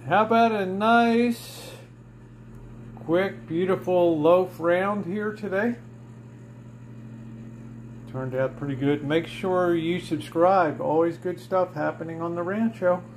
How about a nice, quick, beautiful loaf round here today? Turned out pretty good. Make sure you subscribe. Always good stuff happening on the Rancho.